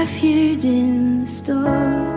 refuge in the storm.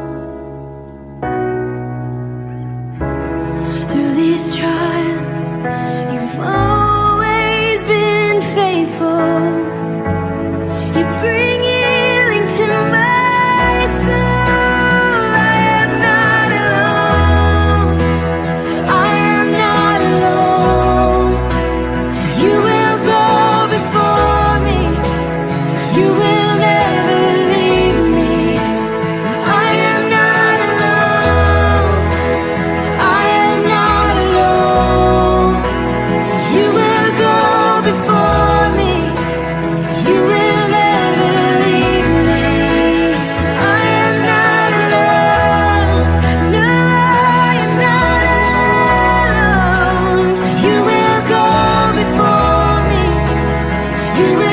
Through these trials, you've always been faithful. You bring healing to my soul. I am not alone. I am not alone. You will go before me. You will never leave me. I am not alone. I am not alone. You will go before me. You will never leave me. I am not alone. No, I am not alone. You will go before me. You will